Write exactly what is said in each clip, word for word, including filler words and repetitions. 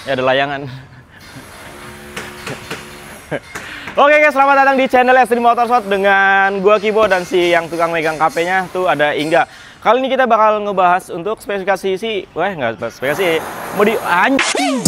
Ya ada layangan. Oke guys, selamat datang di channel Extreme Motorsport dengan gua Kibo dan si yang tukang megang K P-nya tuh ada Ingga. Kali ini kita bakal ngebahas untuk spesifikasi si, wah nggak spesifikasi, modi anjing.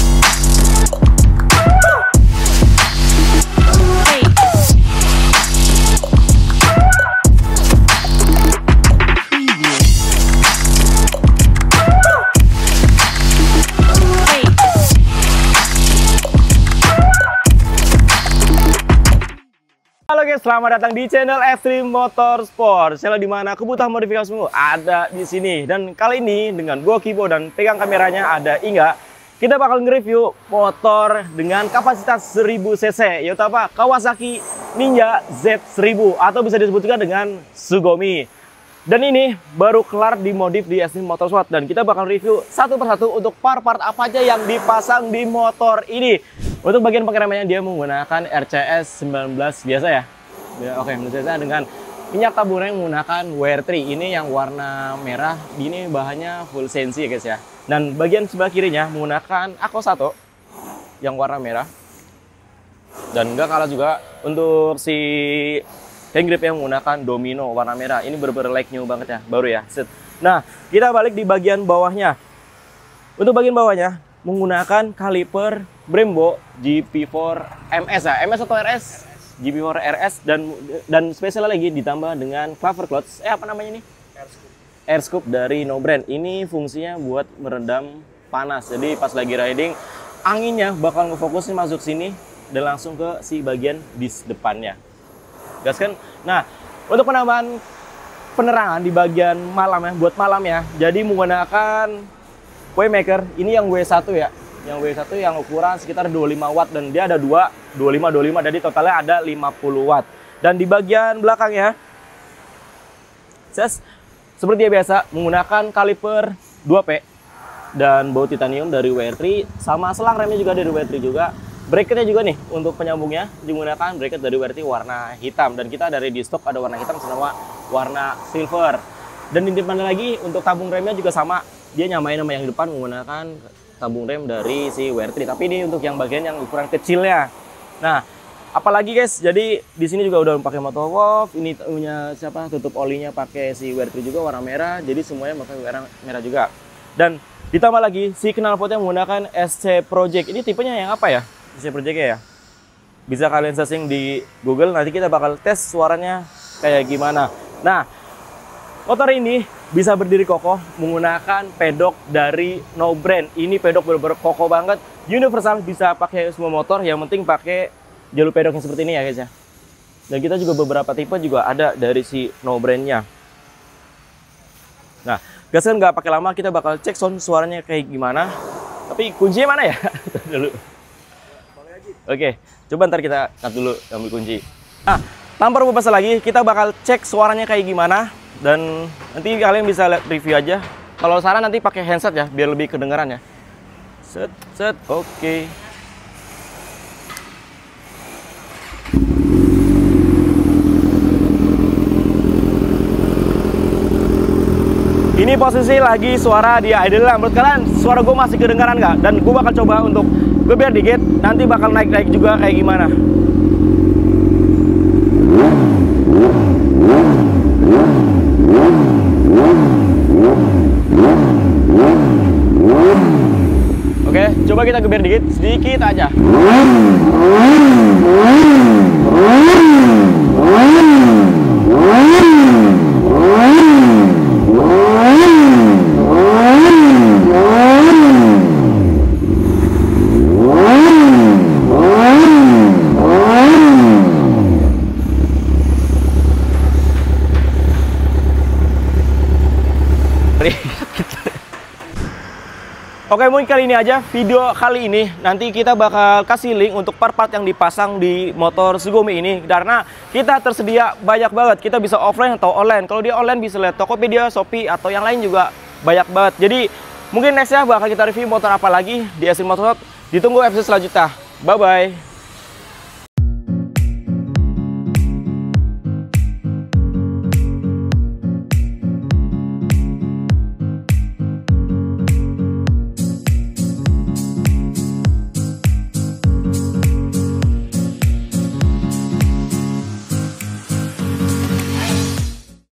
Halo guys, selamat datang di channel Extreme Motorsport. Channel dimana kebutuhan modifikasimu ada di sini. Dan kali ini dengan gue Kibo dan pegang kameranya ada Ingga, kita bakal nge-review motor dengan kapasitas seribu cc, yaitu apa? Kawasaki Ninja Z seribu atau bisa disebut juga dengan Tsugomi. Dan ini baru kelar dimodif di Extreme Motorsport dan kita bakal review satu persatu untuk part-part apa aja yang dipasang di motor ini. Untuk bagian pengeremannya dia menggunakan R C S sembilan belas biasa ya. Ya oke, biasa dengan minyak tabur yang menggunakan W R tiga. Ini yang warna merah. Ini bahannya full sensi ya guys ya. Dan bagian sebelah kirinya menggunakan Ako satu yang warna merah. Dan enggak kalah juga untuk si hand grip yang menggunakan Domino warna merah. Ini bener-bener like new banget ya, baru ya. Set. Nah, kita balik di bagian bawahnya. Untuk bagian bawahnya menggunakan kaliper Brembo G P empat M S ya, M S atau R S? G P empat R S dan dan spesial lagi ditambah dengan cover clutch. Eh apa namanya nih? Air scoop. Air scoop dari No Brand. Ini fungsinya buat meredam panas. Jadi pas lagi riding anginnya bakal ngefokusin masuk sini dan langsung ke si bagian dis depannya. Gas kan? Nah, untuk penambahan penerangan di bagian malam ya, buat malam ya. Jadi menggunakan Waymaker, ini yang W satu ya. Yang W satu yang ukuran sekitar dua puluh lima watt dan dia ada dua, dua puluh lima, dua puluh lima, jadi totalnya ada lima puluh watt. Dan di bagian belakangnya, ses, seperti biasa menggunakan kaliper dua P dan baut titanium dari W R tiga, sama selang remnya juga dari W R tiga juga. Bracketnya juga nih untuk penyambungnya digunakan bracket dari W R tiga warna hitam dan kita dari di stok ada warna hitam sama warna silver. Dan di depan lagi untuk tabung remnya juga sama. Dia nyamain sama yang depan menggunakan tabung rem dari si W R tiga, tapi ini untuk yang bagian yang ukuran kecilnya. Nah, apalagi guys, jadi di sini juga udah pakai motor wolf. Ini punya siapa? Tutup olinya pakai si W R tiga juga warna merah. Jadi semuanya pakai warna merah juga. Dan ditambah lagi si knalpotnya menggunakan S C Project. Ini tipenya yang apa ya? S C Project ya. Bisa kalian searching di Google. Nanti kita bakal tes suaranya kayak gimana. Nah, motor ini bisa berdiri kokoh menggunakan pedok dari No Brand. Ini pedok bener-bener kokoh banget. Universal, bisa pakai semua motor. Yang penting pakai jalur pedoknya seperti ini ya guys ya. Dan kita juga beberapa tipe juga ada dari si No Brand-nya. Nah, gaskan nggak pakai lama, kita bakal cek sound suaranya kayak gimana. Tapi kuncinya mana ya? Dulu. Oke, coba ntar kita cut dulu ambil kunci. Nah, tanpa lupa pasal lagi, kita bakal cek suaranya kayak gimana. Dan nanti kalian bisa lihat review aja. Kalau saran nanti pakai handset ya, biar lebih kedengeran ya. Set, set, oke. Okay. Ini posisi lagi suara di idle. Menurut kalian suara gue masih kedengaran nggak? Dan gue bakal coba untuk gue biar dikit, nanti bakal naik-naik juga kayak gimana. Oke, coba kita geber dikit, sedikit aja. Oke, mungkin kali ini aja video kali ini. Nanti kita bakal kasih link untuk part-part yang dipasang di motor Tsugomi ini. Karena kita tersedia banyak banget. Kita bisa offline atau online. Kalau dia online bisa lihat Tokopedia, Shopee, atau yang lain juga banyak banget. Jadi mungkin next ya bakal kita review motor apa lagi di Extreme Motorsport. Ditunggu episode selanjutnya. Bye-bye.